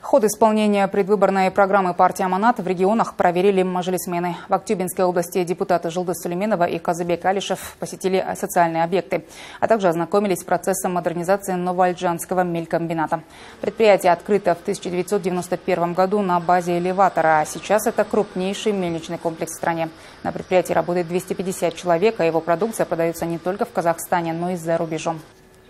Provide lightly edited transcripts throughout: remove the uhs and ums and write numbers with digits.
Ход исполнения предвыборной программы партии «Аманат» в регионах проверили мажилисмены. В Актюбинской области депутаты Жылдыз Сулейменова и Казыбек Алишев посетили социальные объекты, а также ознакомились с процессом модернизации Новоальджанского мелькомбината. Предприятие открыто в 1991 году на базе элеватора, а сейчас это крупнейший мельничный комплекс в стране. На предприятии работает 250 человек, а его продукция продается не только в Казахстане, но и за рубежом.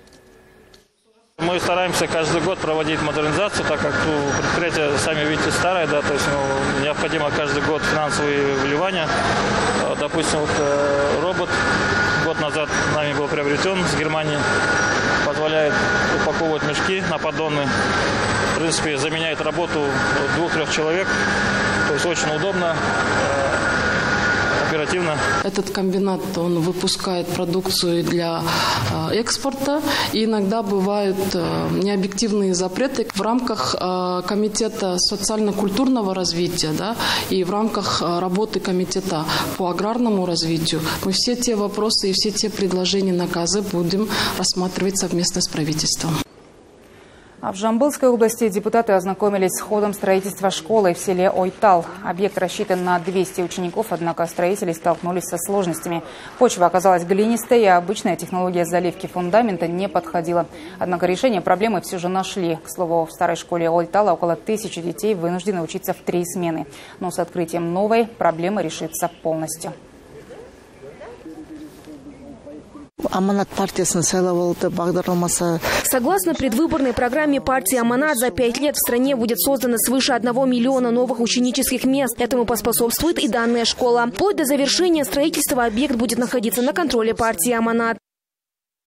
Мы стараемся каждый год проводить модернизацию, так как предприятие, сами видите, старое, да, то есть необходимо каждый год финансовые вливания. Допустим, робот год назад нами был приобретен с Германии, позволяет упаковывать мешки на поддоны, в принципе, заменяет работу 2-3 человек, то есть очень удобно. Оперативно. Этот комбинат, он выпускает продукцию для экспорта, и иногда бывают необъективные запреты в рамках комитета социально-культурного развития, да, и в рамках работы комитета по аграрному развитию. Мы все те вопросы и все те предложения наказы будем рассматривать совместно с правительством. А в Жамбылской области депутаты ознакомились с ходом строительства школы в селе Ойтал. Объект рассчитан на 200 учеников, однако строители столкнулись со сложностями. Почва оказалась глинистой, а обычная технология заливки фундамента не подходила. Однако решение проблемы все же нашли. К слову, в старой школе Ойтала около 1000 детей вынуждены учиться в 3 смены. Но с открытием новой проблема решится полностью. Согласно предвыборной программе партии «Аманат», за 5 лет в стране будет создано свыше 1 миллиона новых ученических мест. Этому поспособствует и данная школа. Вплоть до завершения строительства объект будет находиться на контроле партии «Аманат».